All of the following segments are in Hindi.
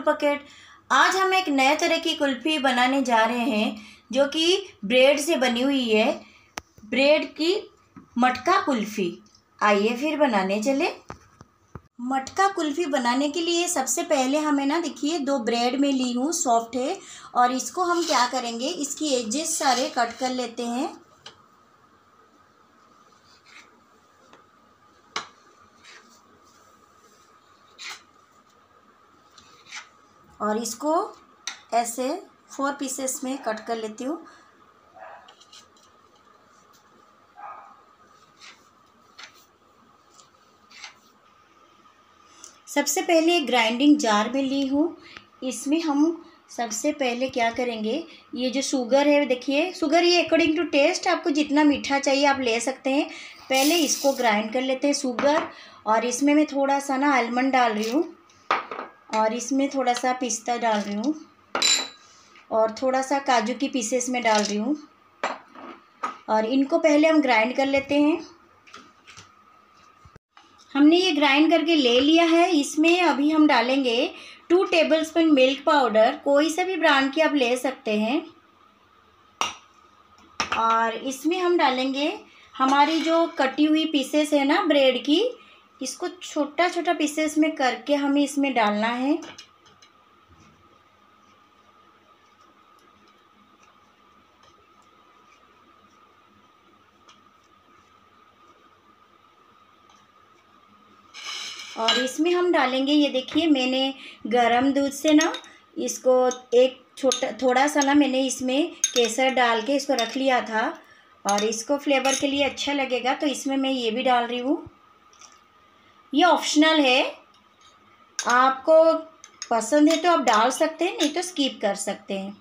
पॉकेट। आज हम एक नए तरह की कुल्फ़ी बनाने जा रहे हैं जो कि ब्रेड से बनी हुई है। ब्रेड की मटका कुल्फ़ी। आइए फिर बनाने चले। मटका कुल्फ़ी बनाने के लिए सबसे पहले हमें ना देखिए 2 ब्रेड में ली हूँ, सॉफ्ट है। और इसको हम क्या करेंगे, इसकी एजेस सारे कट कर लेते हैं। और इसको ऐसे 4 पीसेस में कट कर लेती हूँ। सबसे पहले ग्राइंडिंग जार में ली हूँ। इसमें हम सबसे पहले क्या करेंगे, ये जो शुगर है देखिए, शुगर ये अकॉर्डिंग टू टेस्ट, आपको जितना मीठा चाहिए आप ले सकते हैं। पहले इसको ग्राइंड कर लेते हैं शुगर। और इसमें मैं थोड़ा सा ना आलमंड डाल रही हूँ, और इसमें थोड़ा सा पिस्ता डाल रही हूँ, और थोड़ा सा काजू की पीसेस में डाल रही हूँ। और इनको पहले हम ग्राइंड कर लेते हैं। हमने ये ग्राइंड करके ले लिया है। इसमें अभी हम डालेंगे 2 टेबलस्पून मिल्क पाउडर, कोई सा भी ब्रांड की आप ले सकते हैं। और इसमें हम डालेंगे हमारी जो कटी हुई पीसेस है ना ब्रेड की, इसको छोटा छोटा पीसेस में करके हमें इसमें डालना है। और इसमें हम डालेंगे, ये देखिए मैंने गरम दूध से ना इसको एक थोड़ा सा ना मैंने इसमें केसर डाल के इसको रख लिया था। और इसको फ्लेवर के लिए अच्छा लगेगा तो इसमें मैं ये भी डाल रही हूँ। ये ऑप्शनल है, आपको पसंद है तो आप डाल सकते हैं, नहीं तो स्किप कर सकते हैं।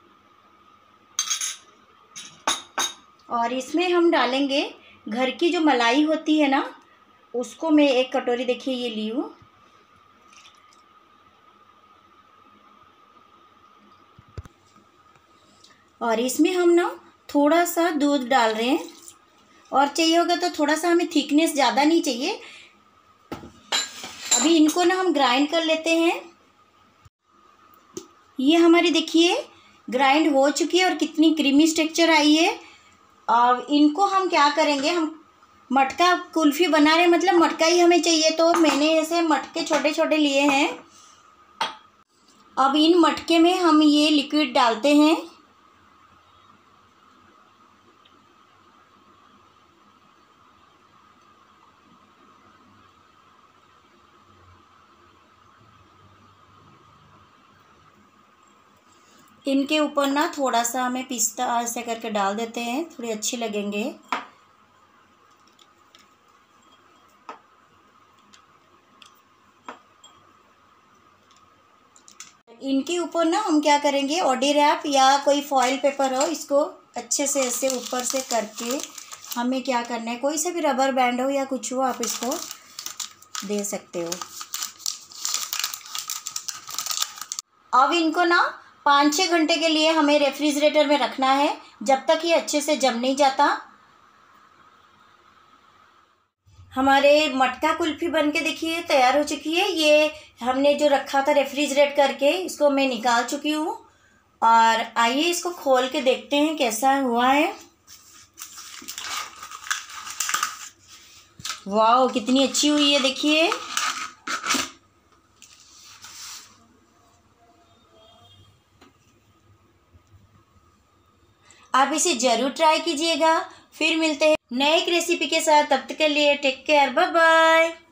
और इसमें हम डालेंगे घर की जो मलाई होती है ना, उसको मैं 1 कटोरी देखिए ये ली हूँ। और इसमें हम ना थोड़ा सा दूध डाल रहे हैं, और चाहिए होगा तो थोड़ा सा, हमें थिकनेस ज़्यादा नहीं चाहिए। अभी इनको ना हम ग्राइंड कर लेते हैं। ये हमारी देखिए ग्राइंड हो चुकी है और कितनी क्रीमी टेक्सचर आई है। अब इनको हम क्या करेंगे, हम मटका कुल्फ़ी बना रहे हैं, मतलब मटका ही हमें चाहिए, तो मैंने ऐसे मटके छोटे छोटे लिए हैं। अब इन मटके में हम ये लिक्विड डालते हैं। इनके ऊपर ना थोड़ा सा हमें पिस्ता ऐसे करके डाल देते हैं, थोड़े अच्छे लगेंगे। इनके ऊपर ना हम क्या करेंगे, ऑडी रैप या कोई फॉइल पेपर हो, इसको अच्छे से ऐसे ऊपर से करके हमें क्या करना है, कोई सा भी रबर बैंड हो या कुछ हो, आप इसको दे सकते हो। अब इनको ना 5-6 घंटे के लिए हमें रेफ्रिजरेटर में रखना है, जब तक ये अच्छे से जम नहीं जाता। हमारे मटका कुल्फ़ी बन के देखिए तैयार हो चुकी है। ये हमने जो रखा था रेफ्रिजरेट करके, इसको मैं निकाल चुकी हूँ। और आइए इसको खोल के देखते हैं कैसा हुआ है। वाह, कितनी अच्छी हुई है देखिए। आप इसे ज़रूर ट्राई कीजिएगा। फिर मिलते हैं नए एक रेसिपी के साथ, तब तक के लिए टेक केयर, बाय बाय।